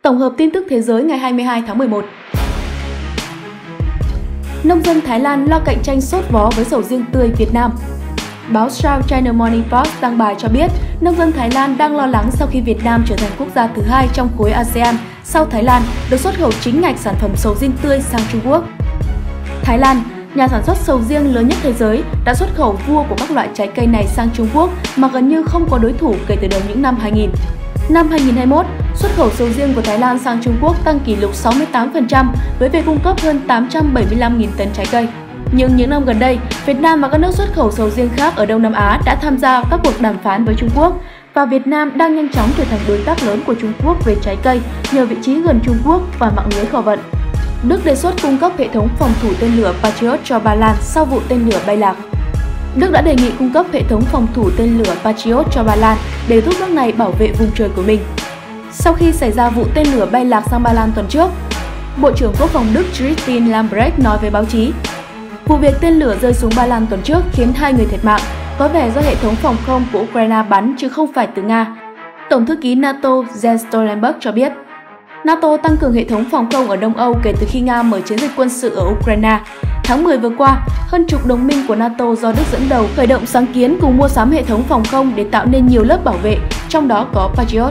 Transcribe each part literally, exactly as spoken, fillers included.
Tổng hợp tin tức thế giới ngày hai mươi hai tháng mười một. Nông dân Thái Lan lo cạnh tranh sốt vó với sầu riêng tươi Việt Nam. Báo South China Morning Post đăng bài cho biết, nông dân Thái Lan đang lo lắng sau khi Việt Nam trở thành quốc gia thứ hai trong khối a sê an sau Thái Lan được xuất khẩu chính ngạch sản phẩm sầu riêng tươi sang Trung Quốc. Thái Lan, nhà sản xuất sầu riêng lớn nhất thế giới, đã xuất khẩu vua của các loại trái cây này sang Trung Quốc mà gần như không có đối thủ kể từ đầu những năm hai nghìn. Năm hai nghìn không trăm hai mươi mốt, xuất khẩu sầu riêng của Thái Lan sang Trung Quốc tăng kỷ lục sáu mươi tám phần trăm với việc cung cấp hơn tám trăm bảy mươi lăm nghìn tấn trái cây. Nhưng những năm gần đây, Việt Nam và các nước xuất khẩu sầu riêng khác ở Đông Nam Á đã tham gia các cuộc đàm phán với Trung Quốc và Việt Nam đang nhanh chóng trở thành đối tác lớn của Trung Quốc về trái cây nhờ vị trí gần Trung Quốc và mạng lưới kho vận. Đức đề xuất cung cấp hệ thống phòng thủ tên lửa Patriot cho Ba Lan sau vụ tên lửa bay lạc. Đức đã đề nghị cung cấp hệ thống phòng thủ tên lửa Patriot cho Ba Lan để giúp nước này bảo vệ vùng trời của mình. Sau khi xảy ra vụ tên lửa bay lạc sang Ba Lan tuần trước, Bộ trưởng Quốc phòng Đức Christine Lambrecht nói với báo chí, vụ việc tên lửa rơi xuống Ba Lan tuần trước khiến hai người thiệt mạng, có vẻ do hệ thống phòng không của Ukraine bắn chứ không phải từ Nga. Tổng thư ký NATO Jens Stoltenberg cho biết, NATO tăng cường hệ thống phòng không ở Đông Âu kể từ khi Nga mở chiến dịch quân sự ở Ukraine. Tháng mười vừa qua, hơn chục đồng minh của NATO do Đức dẫn đầu khởi động sáng kiến cùng mua sắm hệ thống phòng không để tạo nên nhiều lớp bảo vệ, trong đó có Patriot.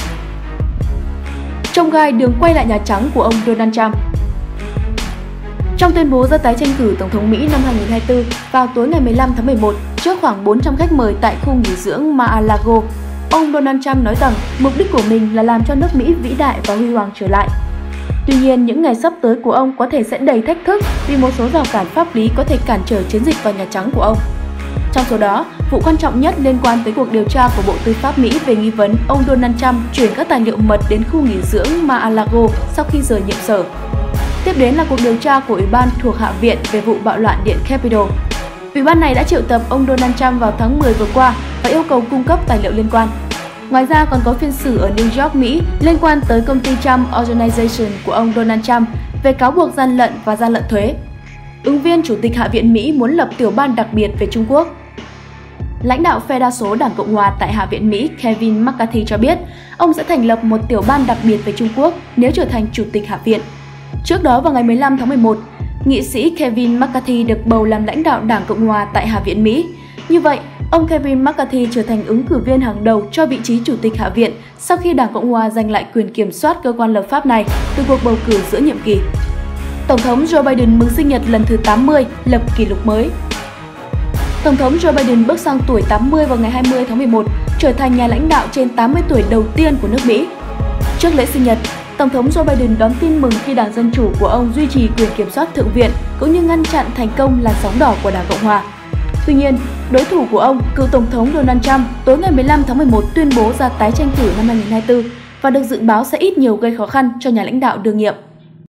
Trông gai đường quay lại Nhà Trắng của ông Donald Trump. Trong tuyên bố ra tái tranh cử Tổng thống Mỹ năm hai nghìn không trăm hai mươi tư vào tối ngày mười lăm tháng mười một, trước khoảng bốn trăm khách mời tại khu nghỉ dưỡng Mar-a-Lago, ông Donald Trump nói rằng mục đích của mình là làm cho nước Mỹ vĩ đại và huy hoàng trở lại. Tuy nhiên, những ngày sắp tới của ông có thể sẽ đầy thách thức vì một số rào cản pháp lý có thể cản trở chiến dịch vào Nhà Trắng của ông. Trong số đó, vụ quan trọng nhất liên quan tới cuộc điều tra của Bộ Tư pháp Mỹ về nghi vấn ông Donald Trump chuyển các tài liệu mật đến khu nghỉ dưỡng Mar-a-Lago sau khi rời nhiệm sở. Tiếp đến là cuộc điều tra của Ủy ban thuộc Hạ viện về vụ bạo loạn Điện Capitol. Ủy ban này đã triệu tập ông Donald Trump vào tháng mười vừa qua và yêu cầu cung cấp tài liệu liên quan. Ngoài ra còn có phiên xử ở New York, Mỹ liên quan tới công ty Trump Organization của ông Donald Trump về cáo buộc gian lận và gian lận thuế. Ứng viên Chủ tịch Hạ viện Mỹ muốn lập tiểu ban đặc biệt về Trung Quốc. Lãnh đạo phe đa số Đảng Cộng hòa tại Hạ viện Mỹ Kevin McCarthy cho biết ông sẽ thành lập một tiểu ban đặc biệt về Trung Quốc nếu trở thành Chủ tịch Hạ viện. Trước đó vào ngày mười lăm tháng mười một, nghị sĩ Kevin McCarthy được bầu làm lãnh đạo Đảng Cộng hòa tại Hạ viện Mỹ. Như vậy, ông Kevin McCarthy trở thành ứng cử viên hàng đầu cho vị trí Chủ tịch Hạ viện sau khi Đảng Cộng hòa giành lại quyền kiểm soát cơ quan lập pháp này từ cuộc bầu cử giữa nhiệm kỳ. Tổng thống Joe Biden mừng sinh nhật lần thứ tám mươi, lập kỷ lục mới. Tổng thống Joe Biden bước sang tuổi tám mươi vào ngày hai mươi tháng mười một, trở thành nhà lãnh đạo trên tám mươi tuổi đầu tiên của nước Mỹ. Trước lễ sinh nhật, Tổng thống Joe Biden đón tin mừng khi Đảng Dân Chủ của ông duy trì quyền kiểm soát Thượng viện cũng như ngăn chặn thành công làn sóng đỏ của Đảng Cộng hòa. Tuy nhiên, đối thủ của ông, cựu Tổng thống Donald Trump, tối ngày mười lăm tháng mười một tuyên bố ra tái tranh cử năm hai nghìn không trăm hai mươi tư và được dự báo sẽ ít nhiều gây khó khăn cho nhà lãnh đạo đương nhiệm.